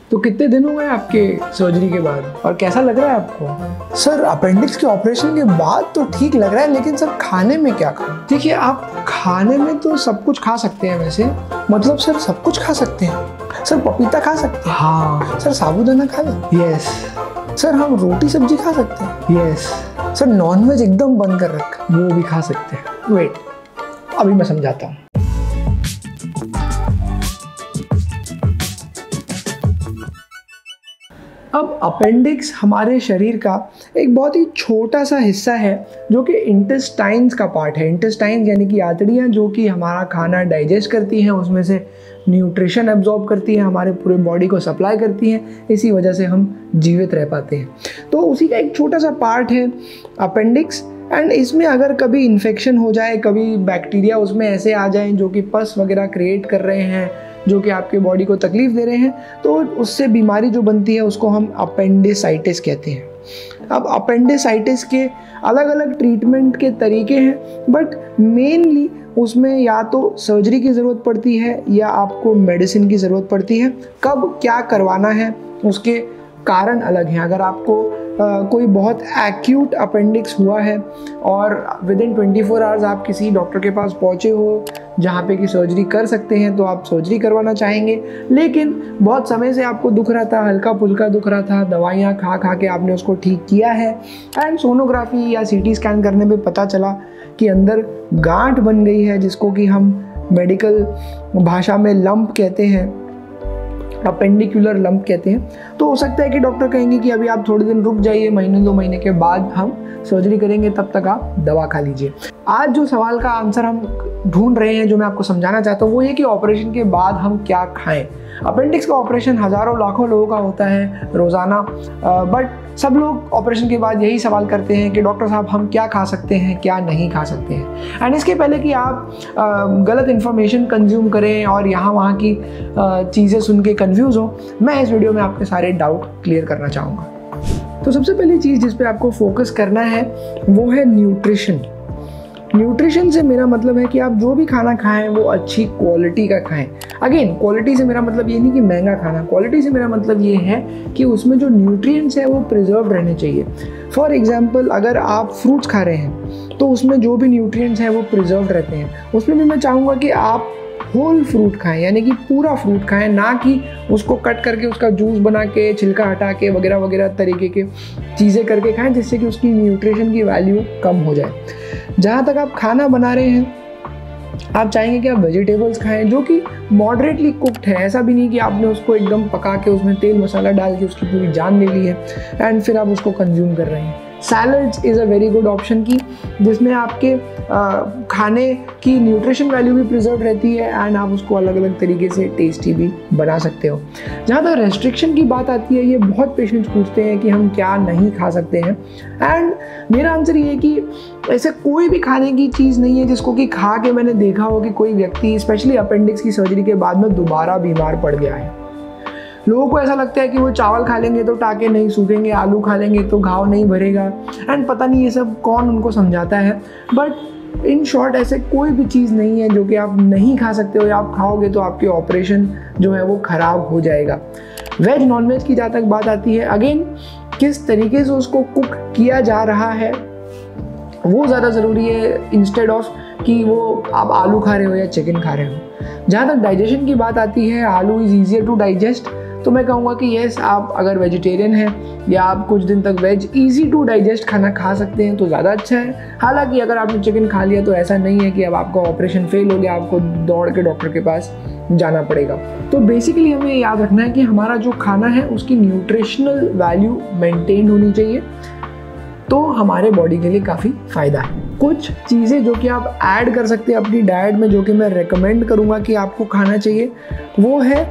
तो कितने दिन हो गए आपके सर्जरी के बाद और कैसा लग रहा है आपको? सर अपेंडिक्स के ऑपरेशन के बाद तो ठीक लग रहा है, लेकिन सर खाने में क्या खाऊं? देखिए, आप खाने में तो सब कुछ खा सकते हैं वैसे। मतलब सर सब कुछ खा सकते हैं? सर पपीता खा सकते हैं? हाँ। सर साबूदाना खा लें? यस। सर हम रोटी सब्जी खा सकते हैं? यस। सर नॉनवेज एकदम बंद कर रखा, वो भी खा सकते हैं। वेट, अभी मैं समझाता हूँ। अब अपेंडिक्स हमारे शरीर का एक बहुत ही छोटा सा हिस्सा है जो कि इंटेस्टाइन्स का पार्ट है। इंटेस्टाइन्स यानी कि आंतड़ियाँ जो कि हमारा खाना डाइजेस्ट करती हैं, उसमें से न्यूट्रिशन एब्जॉर्ब करती हैं, हमारे पूरे बॉडी को सप्लाई करती हैं, इसी वजह से हम जीवित रह पाते हैं। तो उसी का एक छोटा सा पार्ट है अपेंडिक्स। एंड इसमें अगर कभी इन्फेक्शन हो जाए, कभी बैक्टीरिया उसमें ऐसे आ जाएं जो कि पस वगैरह क्रिएट कर रहे हैं, जो कि आपके बॉडी को तकलीफ दे रहे हैं, तो उससे बीमारी जो बनती है उसको हम अपेंडिसाइटिस कहते हैं। अब अपेंडिसाइटिस के अलग अलग ट्रीटमेंट के तरीके हैं, बट मेनली उसमें या तो सर्जरी की ज़रूरत पड़ती है या आपको मेडिसिन की ज़रूरत पड़ती है। कब क्या करवाना है उसके कारण अलग हैं। अगर आपको कोई बहुत एक्यूट अपेंडिक्स हुआ है और विदिन 24 आवर्स आप किसी डॉक्टर के पास पहुँचे हो जहाँ पे कि सर्जरी कर सकते हैं, तो आप सर्जरी करवाना चाहेंगे। लेकिन बहुत समय से आपको दुख रहा था, हल्का फुल्का दुख रहा था, दवाइयाँ खा खा के आपने उसको ठीक किया है, एंड सोनोग्राफी या सीटी स्कैन करने में पता चला कि अंदर गांठ बन गई है, जिसको कि हम मेडिकल भाषा में लंप कहते हैं, अपेंडिकुलर लंप कहते हैं। तो हो सकता है कि डॉक्टर कहेंगे कि अभी आप थोड़े दिन रुक जाइए, महीने 2 महीने के बाद हम सर्जरी करेंगे, तब तक आप दवा खा लीजिए। आज जो सवाल का आंसर हम ढूंढ रहे हैं, जो मैं आपको समझाना चाहता हूँ, वो ये कि ऑपरेशन के बाद हम क्या खाएं। अपेंडिक्स का ऑपरेशन हज़ारों लाखों लोगों का होता है रोज़ाना, बट सब लोग ऑपरेशन के बाद यही सवाल करते हैं कि डॉक्टर साहब हम क्या खा सकते हैं, क्या नहीं खा सकते हैं। एंड इसके पहले कि आप गलत इन्फॉर्मेशन कंज्यूम करें और यहाँ वहाँ की चीज़ें सुन के कंफ्यूज हो, मैं इस वीडियो में आपके सारे डाउट क्लियर करना चाहूँगा। तो सबसे पहली चीज़ जिस पे आपको फोकस करना है वो है न्यूट्रिशन। न्यूट्रिशन से मेरा मतलब है कि आप जो भी खाना खाएं वो अच्छी क्वालिटी का खाएं। अगेन, क्वालिटी से मेरा मतलब ये नहीं कि महंगा खाना, क्वालिटी से मेरा मतलब ये है कि उसमें जो न्यूट्रिएंट्स है वो प्रिजर्व रहने चाहिए। फॉर एग्जांपल, अगर आप फ्रूट्स खा रहे हैं तो उसमें जो भी न्यूट्रिएंट्स हैं वो प्रिजर्व रहते हैं। उसमें भी मैं चाहूँगा कि आप होल फ्रूट खाएं, यानी कि पूरा फ्रूट खाएं, ना कि उसको कट करके उसका जूस बना के, छिलका हटा के वगैरह वगैरह तरीके के चीज़ें करके खाएं, जिससे कि उसकी न्यूट्रिशन की वैल्यू कम हो जाए। जहाँ तक आप खाना बना रहे हैं, आप चाहेंगे कि आप वेजिटेबल्स खाएं जो कि मॉडरेटली कुक्ड है। ऐसा भी नहीं कि आपने उसको एकदम पका के उसमें तेल मसाला डाल के उसकी पूरी जान ले ली है एंड फिर आप उसको कंज्यूम कर रहे हैं। Salads is a very good option की, जिसमें आपके खाने की न्यूट्रिशन वैल्यू भी प्रिजर्व रहती है एंड आप उसको अलग अलग तरीके से टेस्टी भी बना सकते हो। जहाँ तक रेस्ट्रिक्शन की बात आती है, ये बहुत पेशेंट्स पूछते हैं कि हम क्या नहीं खा सकते हैं, एंड मेरा आंसर ये है कि ऐसे कोई भी खाने की चीज़ नहीं है जिसको कि खा के मैंने देखा हो कि कोई व्यक्ति स्पेशली अपेंडिक्स की सर्जरी के बाद में दोबारा बीमार पड़ गया है। लोगों को ऐसा लगता है कि वो चावल खा लेंगे तो टाँके नहीं सूखेंगे, आलू खा लेंगे तो घाव नहीं भरेगा, एंड पता नहीं ये सब कौन उनको समझाता है। बट इन शॉर्ट ऐसे कोई भी चीज़ नहीं है जो कि आप नहीं खा सकते हो, या आप खाओगे तो आपके ऑपरेशन जो है वो ख़राब हो जाएगा। वेज नॉन वेज की जहाँ तक बात आती है, अगेन किस तरीके से उसको कुक किया जा रहा है वो ज़्यादा ज़रूरी है, इंस्टेड ऑफ कि वो आप आलू खा रहे हो या चिकन खा रहे हो। जहाँ तक डाइजेशन की बात आती है, आलू इज़ ईजियर टू डाइजेस्ट, तो मैं कहूँगा कि येस, आप अगर वेजिटेरियन हैं या आप कुछ दिन तक वेज इजी टू डाइजेस्ट खाना खा सकते हैं तो ज़्यादा अच्छा है। हालांकि अगर आपने चिकन खा लिया तो ऐसा नहीं है कि अब आपका ऑपरेशन फेल हो गया, आपको दौड़ के डॉक्टर के पास जाना पड़ेगा। तो बेसिकली हमें याद रखना है कि हमारा जो खाना है उसकी न्यूट्रिशनल वैल्यू मेंटेन होनी चाहिए, तो हमारे बॉडी के लिए काफ़ी फ़ायदा है। कुछ चीज़ें जो कि आप ऐड कर सकते हैं अपनी डाइट में, जो कि मैं रेकमेंड करूँगा कि आपको खाना चाहिए, वो है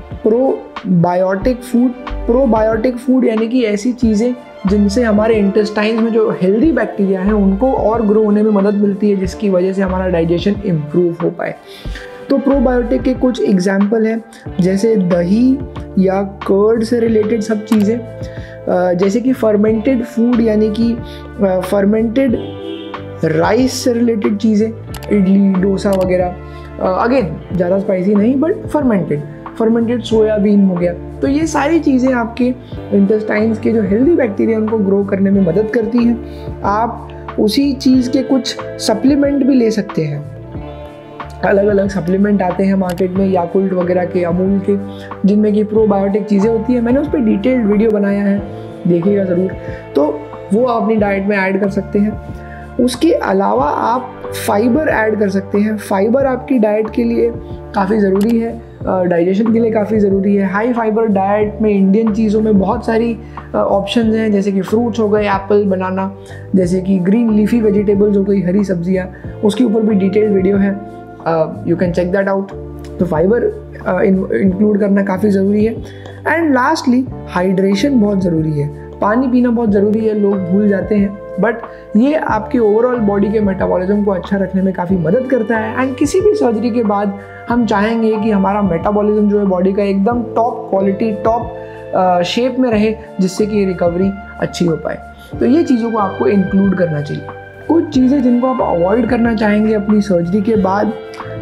प्रोबायोटिक फूड। प्रोबायोटिक फूड यानी कि ऐसी चीज़ें जिनसे हमारे इंटेस्टाइन्स में जो हेल्दी बैक्टीरिया हैं उनको और ग्रो होने में मदद मिलती है, जिसकी वजह से हमारा डाइजेशन इम्प्रूव हो पाए। तो प्रोबायोटिक के कुछ एग्जाम्पल हैं, जैसे दही या कर्ड से रिलेटेड सब चीज़ें, जैसे कि फर्मेंटेड फूड यानी कि फर्मेंटेड राइस से रिलेटेड चीज़ें, इडली डोसा वगैरह, अगेन ज़्यादा स्पाइसी नहीं बट फर्मेंटेड। फर्मेंटेड सोयाबीन हो गया। तो ये सारी चीज़ें आपके इंटेस्टाइन्स के जो हेल्दी बैक्टीरिया उनको ग्रो करने में मदद करती हैं। आप उसी चीज़ के कुछ सप्लीमेंट भी ले सकते हैं। अलग अलग सप्लीमेंट आते हैं मार्केट में, याकुल्ट वगैरह के, अमूल के, जिनमें कि प्रोबायोटिक चीज़ें होती हैं। मैंने उस पर डिटेल्ड वीडियो बनाया है, देखिएगा ज़रूर। तो वो आप अपनी डाइट में ऐड कर सकते हैं। उसके अलावा आप फाइबर ऐड कर सकते हैं। फाइबर आपकी डाइट के लिए काफ़ी ज़रूरी है, डाइजेशन के लिए काफ़ी ज़रूरी है। हाई फाइबर डाइट में इंडियन चीज़ों में बहुत सारी ऑप्शंस हैं, जैसे कि फ्रूट्स हो गए, एप्पल, बनाना, जैसे कि ग्रीन लीफी वेजिटेबल्स हो गई, हरी सब्जियाँ, उसके ऊपर भी डिटेल्ड वीडियो है, you can check that out. तो फाइबर इंक्लूड करना काफ़ी ज़रूरी है। एंड लास्टली हाइड्रेशन बहुत ज़रूरी है, पानी पीना बहुत ज़रूरी है, लोग भूल जाते हैं, बट ये आपके ओवरऑल बॉडी के मेटाबॉलिज्म को अच्छा रखने में काफ़ी मदद करता है। एंड किसी भी सर्जरी के बाद हम चाहेंगे कि हमारा मेटाबॉलिज्म जो है बॉडी का एकदम टॉप क्वालिटी, टॉप शेप में रहे, जिससे कि रिकवरी अच्छी हो पाए। तो ये चीज़ों को आपको इंक्लूड करना चाहिए। कुछ चीज़ें जिनको आप अवॉइड करना चाहेंगे अपनी सर्जरी के बाद,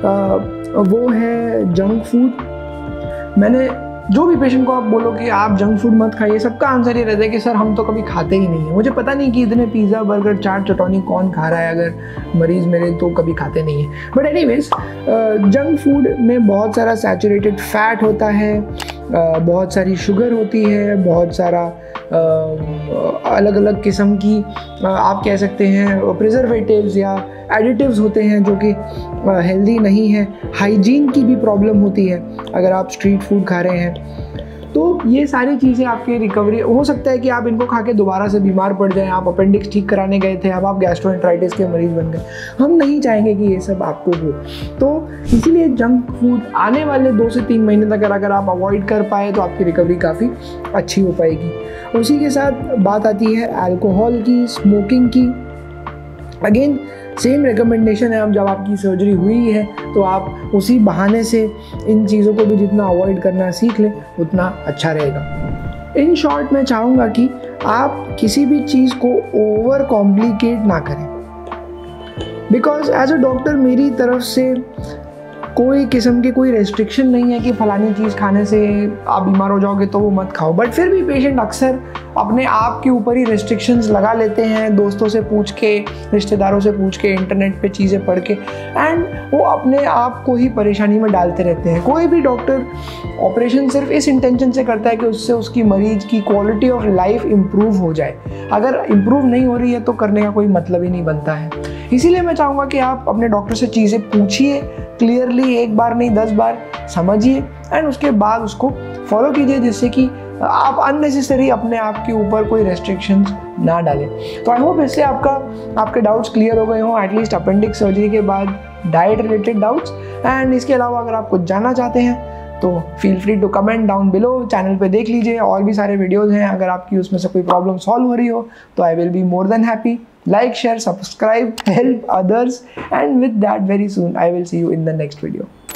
वो है जंक फूड। मैंने जो भी पेशेंट को आप बोलो कि आप जंक फूड मत खाइए, सबका आंसर ये रहता है कि सर हम तो कभी खाते ही नहीं है। मुझे पता नहीं कि इतने पिज़्ज़ा, बर्गर, चाट, चटौनी कौन खा रहा है, अगर मरीज़ मेरे तो कभी खाते नहीं है। बट एनीवेज, जंक फूड में बहुत सारा सैचुरेटेड फैट होता है, बहुत सारी शुगर होती है, बहुत सारा अलग अलग किस्म की आप कह सकते हैं प्रिजर्वेटिव्स या एडिटिव्स होते हैं जो कि हेल्दी नहीं है। हाइजीन की भी प्रॉब्लम होती है अगर आप स्ट्रीट फूड खा रहे हैं। तो ये सारी चीज़ें आपके रिकवरी, हो सकता है कि आप इनको खा के दोबारा से बीमार पड़ जाएं। आप अपेंडिक्स ठीक कराने गए थे, अब आप गैस्ट्रोएंटराइटिस के मरीज़ बन गए। हम नहीं चाहेंगे कि ये सब आपको हो। तो इसीलिए जंक फूड आने वाले 2 से 3 महीने तक अगर आप अवॉइड कर पाए तो आपकी रिकवरी काफ़ी अच्छी हो पाएगी। उसी के साथ बात आती है अल्कोहल की, स्मोकिंग की। अगेन सेम रिकमेंडेशन है, अब जब आपकी सर्जरी हुई है तो आप उसी बहाने से इन चीज़ों को भी जितना अवॉइड करना सीख लें उतना अच्छा रहेगा। इन शॉर्ट मैं चाहूँगा कि आप किसी भी चीज़ को ओवर कॉम्प्लिकेट ना करें, बिकॉज एज अ डॉक्टर मेरी तरफ से कोई किस्म की कोई रेस्ट्रिक्शन नहीं है कि फलानी चीज़ खाने से आप बीमार हो जाओगे तो वो मत खाओ। बट फिर भी पेशेंट अक्सर अपने आप के ऊपर ही रेस्ट्रिक्शंस लगा लेते हैं, दोस्तों से पूछ के, रिश्तेदारों से पूछ के, इंटरनेट पे चीज़ें पढ़ के, एंड वो अपने आप को ही परेशानी में डालते रहते हैं। कोई भी डॉक्टर ऑपरेशन सिर्फ इस इंटेंशन से करता है कि उससे उसकी मरीज की क्वालिटी ऑफ लाइफ इम्प्रूव हो जाए। अगर इम्प्रूव नहीं हो रही है तो करने का कोई मतलब ही नहीं बनता है। इसीलिए मैं चाहूँगा कि आप अपने डॉक्टर से चीज़ें पूछिए क्लियरली, एक बार नहीं 10 बार समझिए, एंड उसके बाद उसको फॉलो कीजिए, जिससे कि आप अननेसेसरी अपने आप के ऊपर कोई रेस्ट्रिक्शंस ना डालें। तो आई होप इससे आपके डाउट्स क्लियर हो गए हों, एटलीस्ट अपेंडिक्स सर्जरी के बाद डाइट रिलेटेड डाउट्स। एंड इसके अलावा अगर आप कुछ जानना चाहते हैं तो feel free to comment down below. Channel पे देख लीजिए, और भी सारे वीडियोज़ हैं। अगर आपकी उसमें से कोई प्रॉब्लम सॉल्व हो रही हो तो I will be more than happy. Like, share, subscribe, help others, and with that very soon I will see you in the next video.